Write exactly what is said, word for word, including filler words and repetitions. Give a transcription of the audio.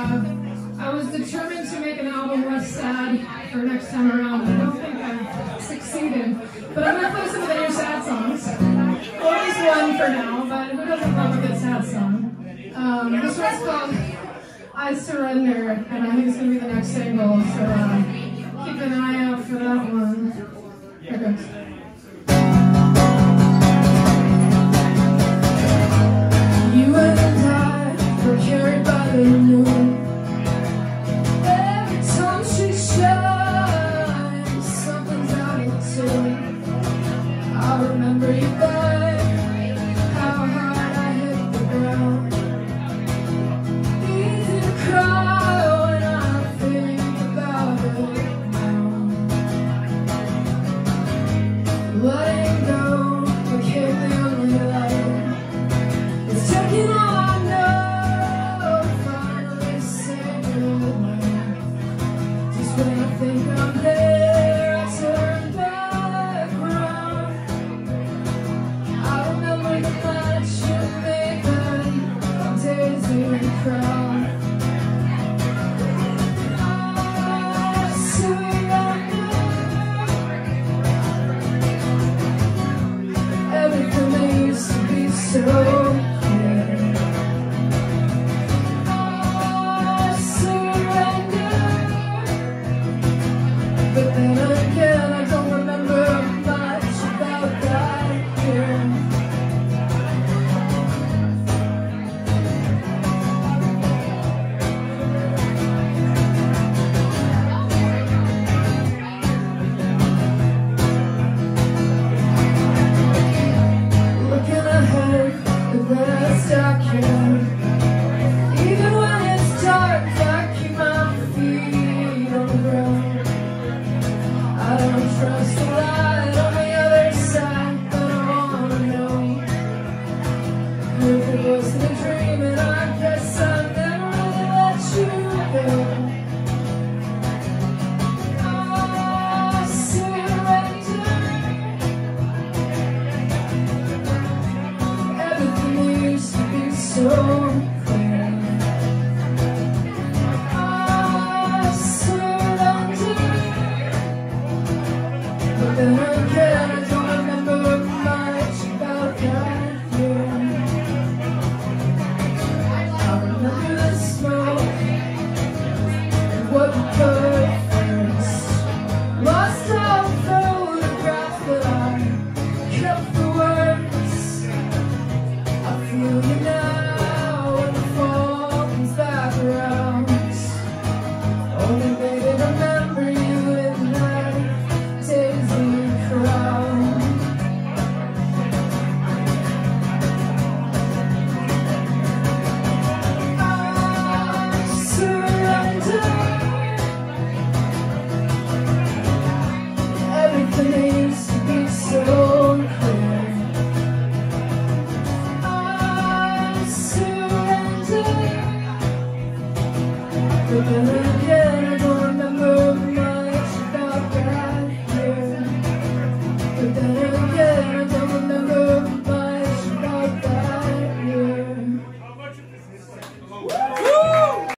uh, I was determined to make an album less sad for next time around. I don't think I succeeded. But I'm going to play some of the new sad songs. Well, at least one for now, but who doesn't love a good sad song? Um, this one's called I Surrender, and I think it's going to be the next single, so uh, keep an eye out for that one. Here it goes.